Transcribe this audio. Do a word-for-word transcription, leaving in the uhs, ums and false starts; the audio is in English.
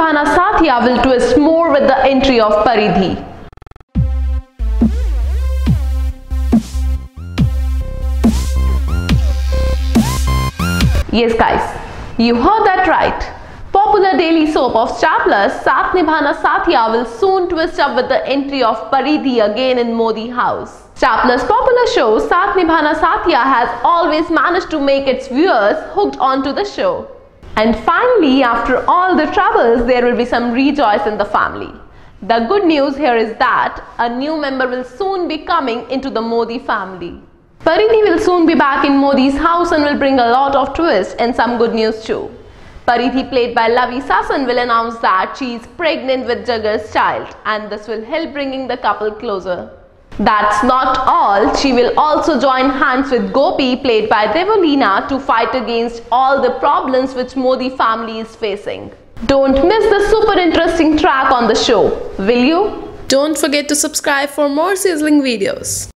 Nibhana Satya will twist more with the entry of Paridhi. Yes guys, you heard that right. Popular daily soap of Star Plus, Saath Nibhana Satya will soon twist up with the entry of Paridhi again in Modi house. Star Plus' popular show Saath Nibhana Satya has always managed to make its viewers hooked onto the show. And finally, after all the troubles, there will be some rejoice in the family. The good news here is that a new member will soon be coming into the Modi family. Paridhi will soon be back in Modi's house and will bring a lot of twists and some good news too. Paridhi, played by Lavi Sasson, will announce that she is pregnant with Jagger's child, and this will help bringing the couple closer. That's not all, she will also join hands with Gopi, played by Devolina, to fight against all the problems which Modi family is facing. Don't miss the super interesting track on the show, will you? Don't forget to subscribe for more sizzling videos.